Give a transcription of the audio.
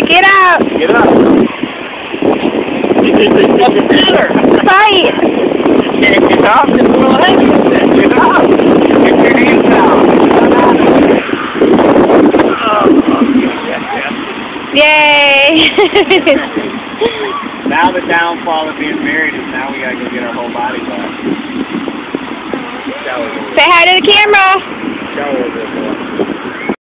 Get out. Get up. What's the matter? Fight. Can't get up? Just go ahead. Get up. Get your hands down. Yay. Now the downfall of being married is now we gotta go get our whole body back. Say hi to the camera. Shower.